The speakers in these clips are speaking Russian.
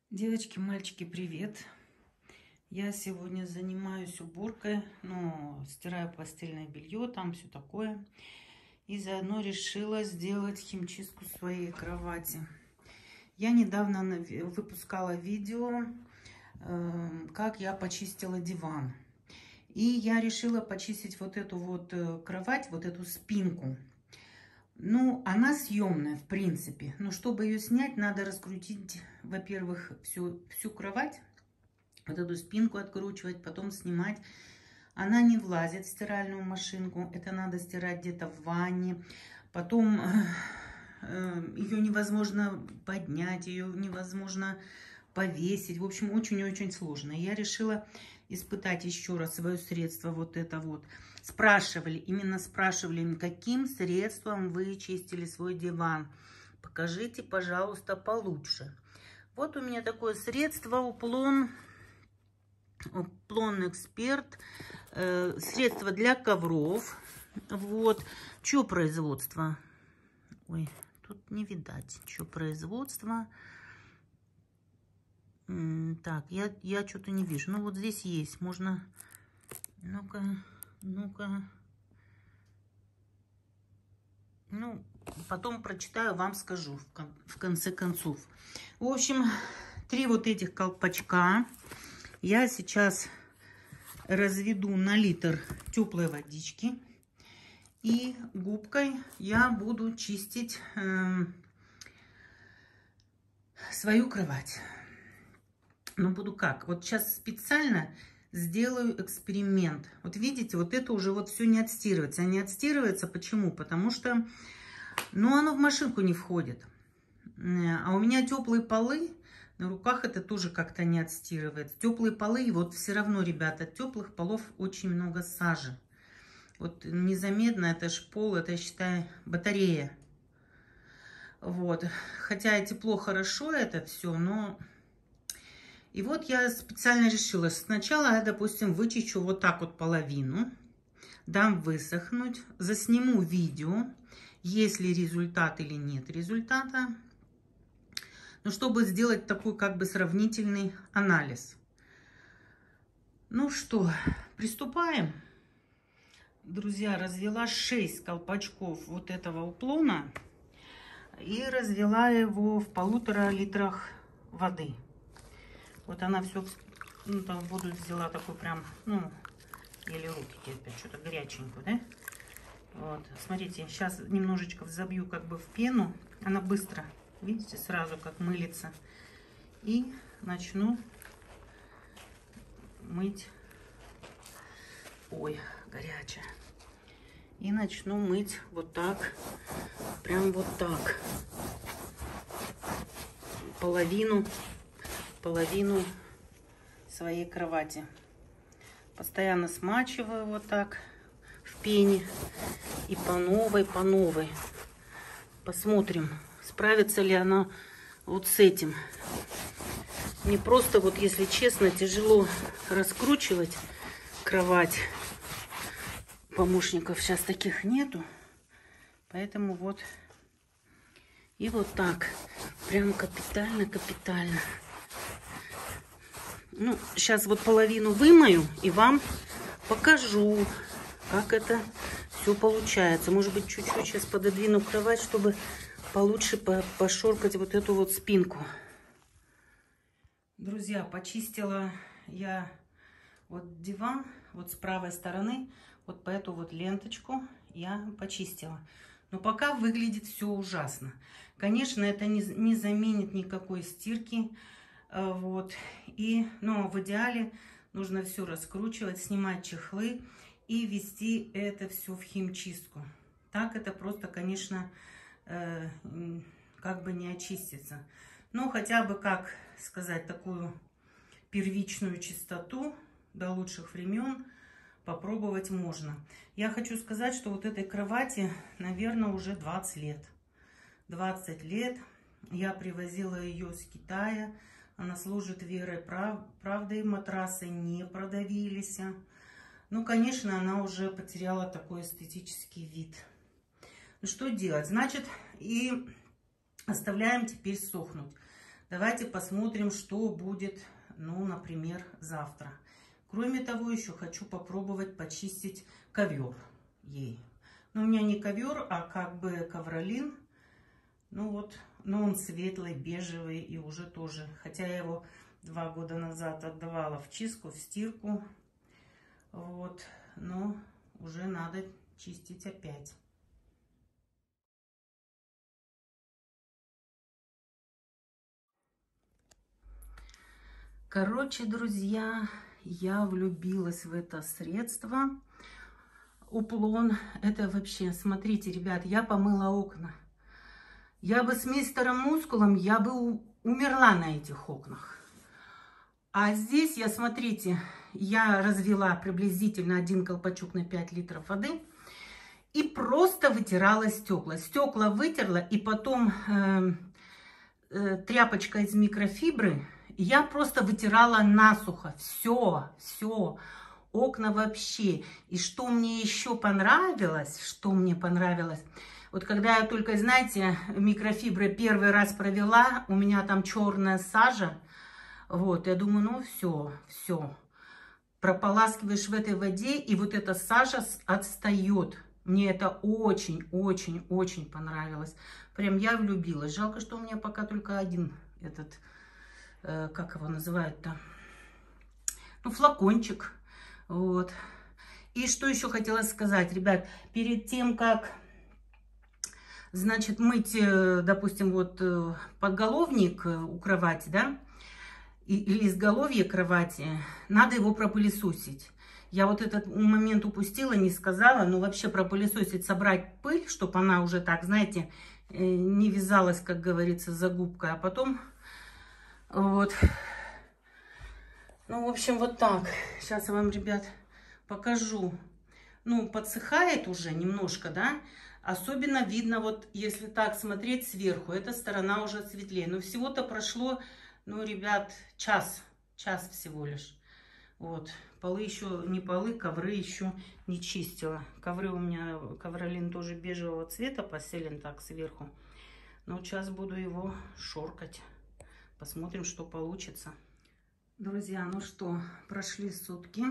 Девочки, мальчики, привет! Я сегодня занимаюсь уборкой, стираю постельное белье, там все такое. И заодно решила сделать химчистку своей кровати. Я недавно выпускала видео, как я почистила диван. И я решила почистить вот эту вот кровать, вот эту спинку. Ну, она съемная, в принципе. Но чтобы ее снять, надо раскрутить, во-первых, всю кровать. Вот эту спинку откручивать, потом снимать. Она не влазит в стиральную машинку. Это надо стирать где-то в ванне. Потом ее невозможно поднять, ее невозможно повесить. В общем, очень-очень сложно. Я решила испытать еще раз свое средство, вот это вот. Именно спрашивали, каким средством вы чистили свой диван. Покажите, пожалуйста, получше. Вот у меня такое средство Уплон Эксперт. Средство для ковров. Вот. Чье производство? Ой, тут не видать. Чье производство? Так, я что-то не вижу. Ну, вот здесь есть. Можно... Ну-ка. Ну, потом прочитаю, вам скажу в конце концов. В общем, 3 вот этих колпачка я сейчас разведу на литр теплой водички. И губкой я буду чистить свою кровать. Но буду как? Вот сейчас специально сделаю эксперимент. Вот видите, вот это уже вот все не отстирывается. А не отстирывается почему? Потому что, ну, оно в машинку не входит. А у меня теплые полы, на руках это тоже как-то не отстирывается. Теплые полы, и вот все равно, ребята, от теплых полов очень много сажи. Вот незаметно, это ж пол, это, я считаю, батарея. Вот. Хотя тепло хорошо это все, но... И вот я специально решила. Сначала я, допустим, вычищу вот так вот половину. Дам высохнуть. Засниму видео, есть ли результат или нет результата. Ну, чтобы сделать такой как бы сравнительный анализ. Ну что, приступаем. Друзья, развела 6 колпачков вот этого Уплона. И развела его в 1,5 литрах воды. Вот она все, ну, там воду взяла такой прям, ну, еле руки терпят, что-то горяченькую, да? Вот, смотрите, сейчас немножечко взобью как бы в пену. Она быстро, видите, сразу как мылится. И начну мыть. Ой, горячая. И начну мыть вот так, прям вот так. Половину своей кровати. Постоянно смачиваю вот так в пене. И по новой. Посмотрим, справится ли она вот с этим. Мне просто, вот если честно, тяжело раскручивать кровать. Помощников сейчас таких нету. Поэтому вот. И вот так. Прям капитально. Ну, сейчас вот половину вымою и вам покажу, как это все получается. Может быть, чуть-чуть сейчас пододвину кровать, чтобы получше пошоркать вот эту вот спинку. Друзья, почистила я вот диван, вот с правой стороны, вот по эту вот ленточку я почистила. Но пока выглядит все ужасно. Конечно, это не заменит никакой стирки. Вот. Но в идеале нужно все раскручивать, снимать чехлы и ввести это все в химчистку. Так это просто, конечно, как бы не очистится. Но хотя бы, как сказать, такую первичную чистоту до лучших времен попробовать можно. Я хочу сказать, что вот этой кровати, наверное, уже 20 лет. 20 лет. Я привозила ее с Китая. Она служит верой, правдой, матрасы не продавились. Ну, конечно, она уже потеряла такой эстетический вид. Ну, что делать? Значит, и оставляем теперь сохнуть. Давайте посмотрим, что будет, ну, например, завтра. Кроме того, еще хочу попробовать почистить ковер ей. Но у меня не ковер, а как бы ковролин. Ну вот, но он светлый, бежевый и уже тоже. Хотя я его 2 года назад отдавала в чистку, в стирку. Вот, но уже надо чистить опять. Короче, друзья, я влюбилась в это средство. Уплон. Это вообще, смотрите, ребят, я помыла окна. Я бы с мистером Мускулом, я бы умерла на этих окнах. А здесь я, смотрите, я развела приблизительно 1 колпачок на 5 литров воды и просто вытирала стекла. Стекла вытерла, и потом тряпочка из микрофибры я просто вытирала насухо. Все. Окна вообще. И что мне еще понравилось, вот когда я только, знаете, микрофибры первый раз провела, у меня там черная сажа, вот, я думаю, ну все, прополаскиваешь в этой воде, и вот эта сажа отстает. Мне это очень понравилось. Прям я влюбилась. Жалко, что у меня пока только один этот, как его называют-то, ну, флакончик. Вот. И что еще хотела сказать, ребят, перед тем, как, значит, мыть, допустим, вот подголовник у кровати, да, или изголовье кровати, надо его пропылесосить. Я вот этот момент упустила, не сказала, но вообще пропылесосить, собрать пыль, чтобы она уже так, знаете, не вязалась, как говорится, за губкой, а потом вот. Ну, в общем, вот так. Сейчас я вам, ребят, покажу. Ну, подсыхает уже немножко, да. Особенно видно, вот если так смотреть сверху, эта сторона уже светлее. Но всего-то прошло, ну, ребят, час всего лишь. Вот. Полы еще, не полы, ковры еще не чистила. Ковры у меня, ковролин тоже бежевого цвета постелен так сверху. Но сейчас буду его шоркать. Посмотрим, что получится. Друзья, ну что, прошли сутки.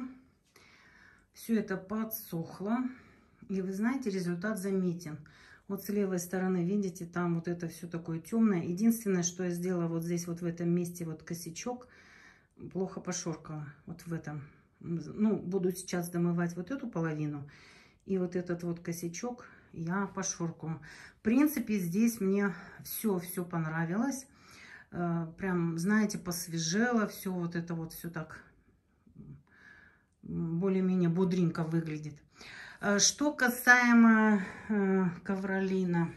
Все это подсохло. И вы знаете, результат заметен. Вот с левой стороны, видите, там вот это все такое темное. Единственное, что я сделала вот здесь, вот в этом месте, вот косячок, плохо пошоркала. Вот в этом. Ну, буду сейчас домывать вот эту половину. И вот этот вот косячок я пошоркаю. В принципе, здесь мне все понравилось. Прям, знаете, посвежело все, вот это вот все так более-менее бодренько выглядит. Что касаемо ковролина.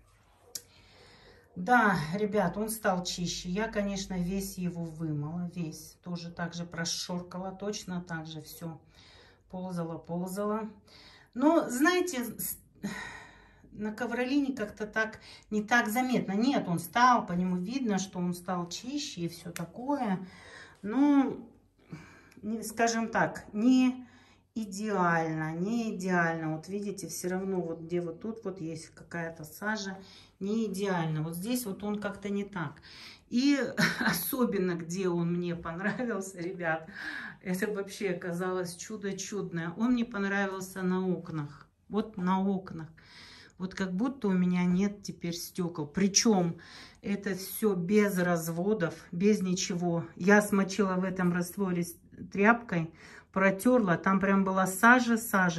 Да, ребят, он стал чище. Я, конечно, весь его вымыла, весь. Тоже так же прошоркала, точно так же все. Ползала. Но, знаете, на ковролине как-то так не так заметно. Нет, он стал, по нему видно, что он стал чище и все такое. Ну, скажем так, не идеально. Вот видите, все равно вот где вот тут вот есть какая-то сажа, не идеально. Вот здесь вот он как-то не так. И особенно, где он мне понравился, ребят, это вообще оказалось чудо чудное. Он мне понравился на окнах. Вот на окнах. Вот как будто у меня нет теперь стекол. Причем это все без разводов, без ничего. Я смочила в этом растворе тряпкой, протерла. Там прям была сажей.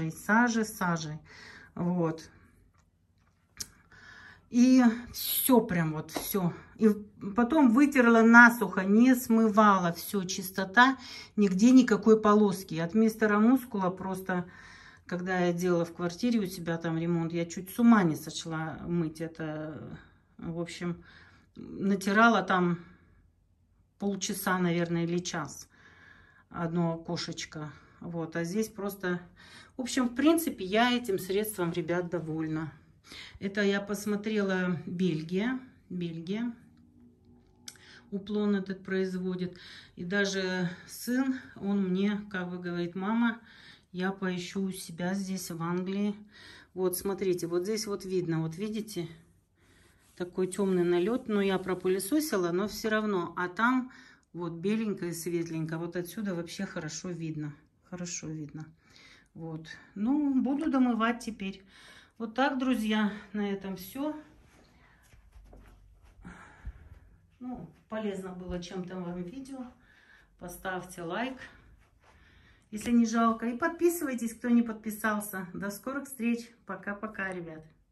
Вот. И все прям вот все. И потом вытерла насухо, не смывала. Все, чистота, нигде никакой полоски. От мистера Мускула просто... Когда я делала в квартире у себя там ремонт, я чуть с ума не сошла мыть это. В общем, натирала там полчаса, наверное, или час. Одно окошечко. Вот, а здесь просто... В общем, в принципе, я этим средством, ребят, довольна. Это я посмотрела Бельгия. Уплон этот производит. И даже сын, он мне, как бы говорит, мама... Я поищу у себя здесь, в Англии. Вот, смотрите, вот здесь вот видно, вот видите? такой темный налет. Но я пропылесосила, но все равно. А там вот беленько и светленько. Вот отсюда вообще хорошо видно. Хорошо видно. Вот. Ну, буду домывать теперь. Вот так, друзья, на этом все. Ну, полезно было чем-то вам видео. Поставьте лайк, если не жалко. И подписывайтесь, кто не подписался. До скорых встреч. Пока-пока, ребят.